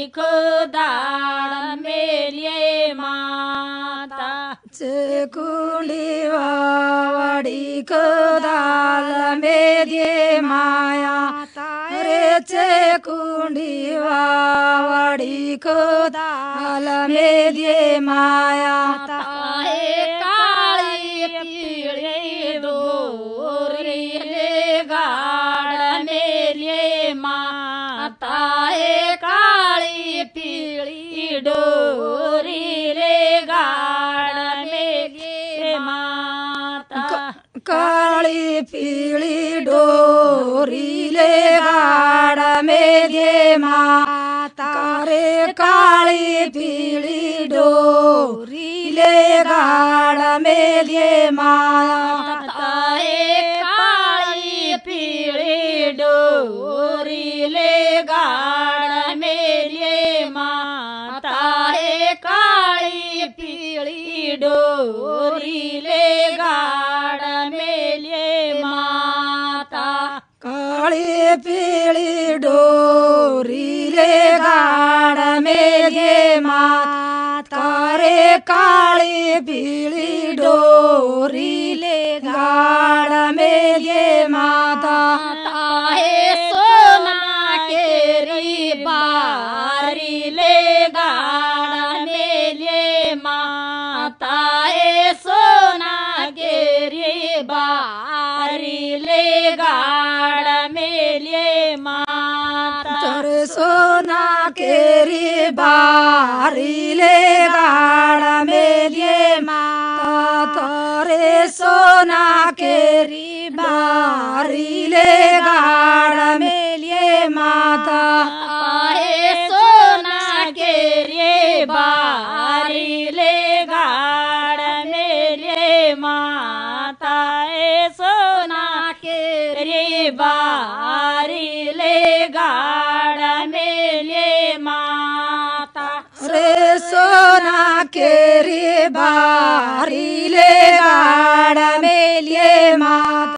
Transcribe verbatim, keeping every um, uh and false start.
खुदाड़ मेलिए माता चकुंडी वावड़ी खुदाल मेलिए माया रे चकुंडी वावड़ी खुदाल मेलिए माया ताहे काली पीली डोरी ले गाड़ मेलिए माता है काली पीली डोरी ले गाड़ मेलिए माता काली पीली डोरी ले गाड़ मेलिए माता रे काली पीली डोरी ले गाड़ मेलिए माता है काली पीली डोरी ले गाड़ मेलिए माता है काली पीली डोरी ले गाड़ मेलिए माता काली पीली डोरी ले गाड़ मेलिए माता रे काली पीली डोरी ले गाड़ मेलिए माता ताहे सोना केरी बारी ले गाड़ मेलिए माता है सोना केरी बारी ले गाड़ मेलिए माता चर सोना केरी बारी ले गाड़ मेलिए माता तोरे सोना केरी बारी ले गाड़ मेलिए माता ताहे सोना केरी बारी ले गाड़ मेलिए माता है सोना केरी बारी ले गाड़ मेलिए माता रे सोना केरी बारी ले गाड़ मेलिए माता।